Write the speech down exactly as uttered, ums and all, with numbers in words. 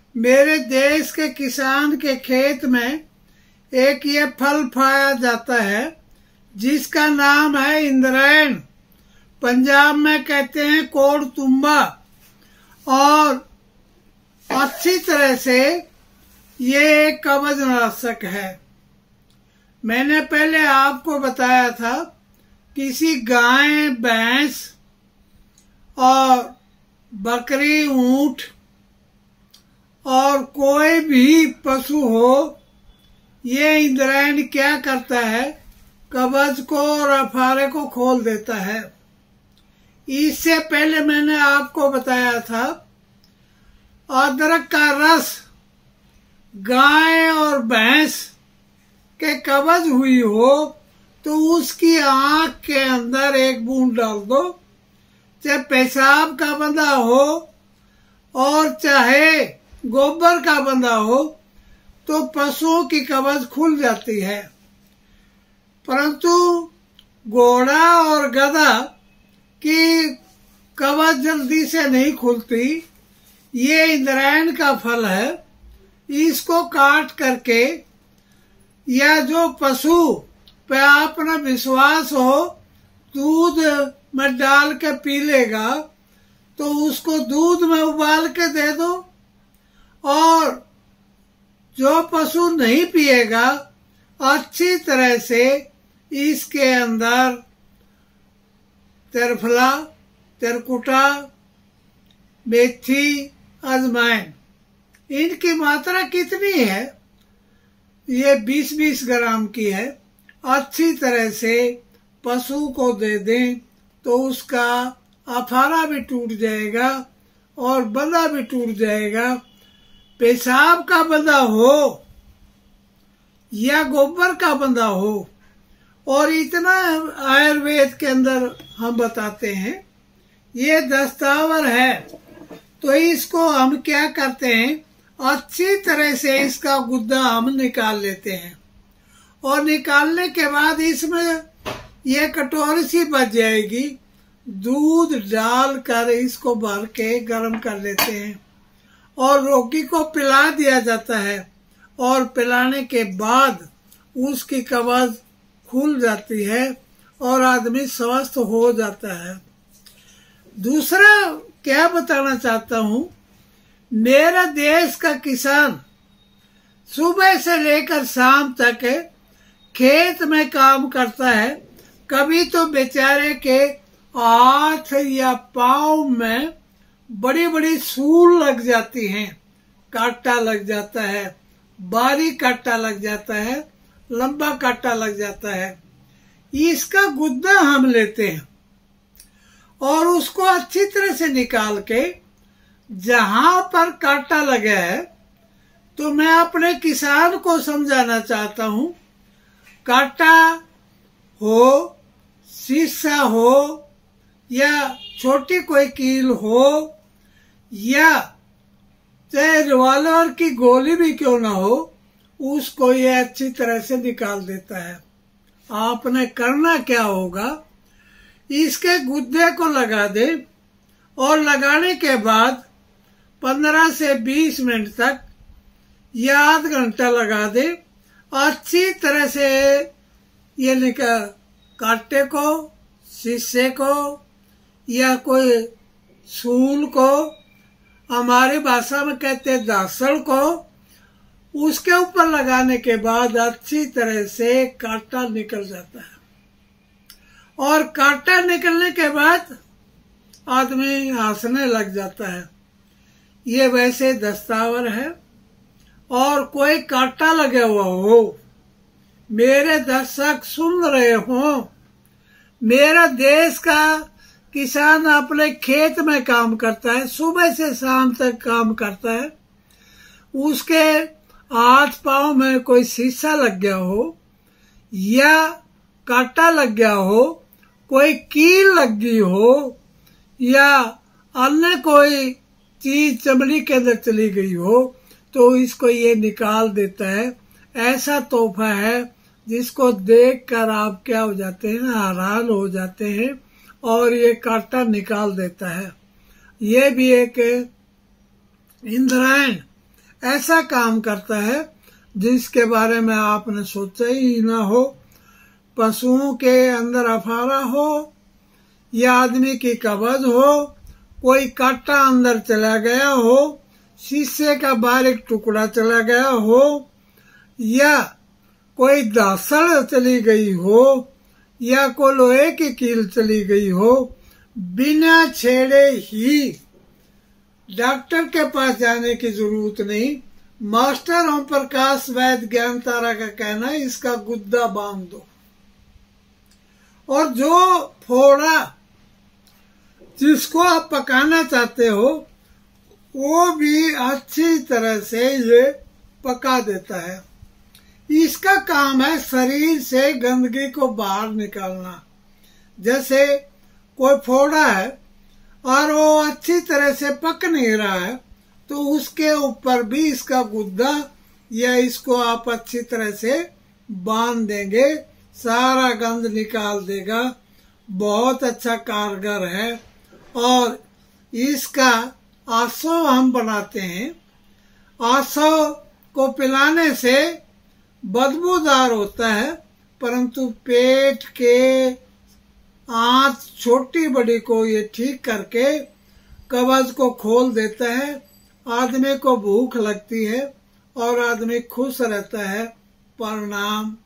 मेरे देश के किसान के खेत में एक ये फल पाया जाता है जिसका नाम है इंद्रायण। पंजाब में कहते हैं कोड़तुम्बा। और अच्छी तरह से ये एक कवचनाशक है। मैंने पहले आपको बताया था किसी गाय, भैंस और बकरी, ऊंट और कोई भी पशु हो, ये इंद्रायण क्या करता है, कवच को और अफारे को खोल देता है। इससे पहले मैंने आपको बताया था अदरक का रस गाय और भैंस के कब्ज हुई हो तो उसकी आंख के अंदर एक बूंद डाल दो, चाहे पेशाब का बंधा हो और चाहे गोबर का बंधा हो, तो पशुओं की कब्ज खुल जाती है। परंतु घोड़ा और गधा की कब्ज जल्दी से नहीं खुलती। ये इंद्रायण का फल है। इसको काट करके या जो पशु पे अपना विश्वास हो दूध में डाल के पी लेगा तो उसको दूध में उबाल के दे दो, और जो पशु नहीं पिएगा अच्छी तरह से इसके अंदर त्रिफला, त्रिकुटा, मेथी, अजवाइन, इनकी मात्रा कितनी है, ये बीस बीस ग्राम की है। अच्छी तरह से पशु को दे दें तो उसका अफारा भी टूट जाएगा और बंधा भी टूट जाएगा। पेशाब का बंधा हो या गोबर का बंधा हो, और इतना आयुर्वेद के अंदर हम बताते हैं, ये दस्तावर है। तो इसको हम क्या करते हैं, अच्छी तरह से इसका गुद्दा हम निकाल लेते हैं, और निकालने के बाद इसमें ये कटोरी सी बच जाएगी। दूध डालकर इसको भर के गर्म कर लेते हैं और रोगी को पिला दिया जाता है, और पिलाने के बाद उसकी कब्ज खुल जाती है और आदमी स्वस्थ हो जाता है। दूसरा क्या बताना चाहता हूँ, मेरा देश का किसान सुबह से लेकर शाम तक खेत में काम करता है। कभी तो बेचारे के हाथ या पाँव में बड़ी बड़ी सूल लग जाती हैं, कांटा लग जाता है, बारीक कांटा लग जाता है, लंबा कांटा लग जाता है। इसका गुद्दा हम लेते हैं और उसको अच्छी तरह से निकाल के, जहां पर कांटा लगा है, तो मैं अपने किसान को समझाना चाहता हूं, कांटा हो, शीशा हो या छोटी कोई कील हो या चाहे रिवॉल्वर की गोली भी क्यों ना हो, उसको ये अच्छी तरह से निकाल देता है। आपने करना क्या होगा, इसके गुद्दे को लगा दे और लगाने के बाद पंद्रह से बीस मिनट तक या आध घंटा लगा दे। अच्छी तरह से ये निकाल, कांटे को, शीशे को या कोई सूल को, हमारी भाषा में कहते हैं दासड़ को, उसके ऊपर लगाने के बाद अच्छी तरह से कांटा निकल जाता है। और कांटा निकलने के बाद आदमी हंसने लग जाता है। ये वैसे दस्तावर है। और कोई कांटा लगा हुआ हो, मेरे दर्शक सुन रहे हो, मेरा देश का किसान अपने खेत में काम करता है, सुबह से शाम तक काम करता है, उसके हाथ पांव में कोई शीशा लग गया हो या कांटा लग गया हो, कोई कील लग गई हो या अन्य कोई चीज चमड़ी के अंदर चली गई हो, तो इसको ये निकाल देता है। ऐसा तोहफा है जिसको देखकर आप क्या हो जाते हैं, हैरान हो जाते हैं, और ये कांटा निकाल देता है। ये भी एक इंद्रायण ऐसा काम करता है जिसके बारे में आपने सोचा ही ना हो। पशुओं के अंदर अफारा हो या आदमी की कब्ज हो, कोई कांटा अंदर चला गया हो, शीशे का बारीक टुकड़ा चला गया हो, या कोई दासड़ चली गई हो, या कोई लोहे की कील चली गई हो, बिना छेड़े ही डॉक्टर के पास जाने की जरूरत नहीं। मास्टर ओम प्रकाश वैद्य ज्ञान तारा का कहना है इसका गुद्दा बांध दो, और जो फोड़ा जिसको आप पकाना चाहते हो वो भी अच्छी तरह से ये पका देता है। इसका काम है शरीर से गंदगी को बाहर निकालना। जैसे कोई फोड़ा है और वो अच्छी तरह से पक नहीं रहा है, तो उसके ऊपर भी इसका गुद्दा या इसको आप अच्छी तरह से बांध देंगे, सारा गंद निकाल देगा। बहुत अच्छा कारगर है। और इसका आसो हम बनाते हैं। आसो को पिलाने से बदबूदार होता है, परंतु पेट के आंत छोटी बड़ी को ये ठीक करके कब्ज को खोल देता है। आदमी को भूख लगती है और आदमी खुश रहता है। प्रणाम।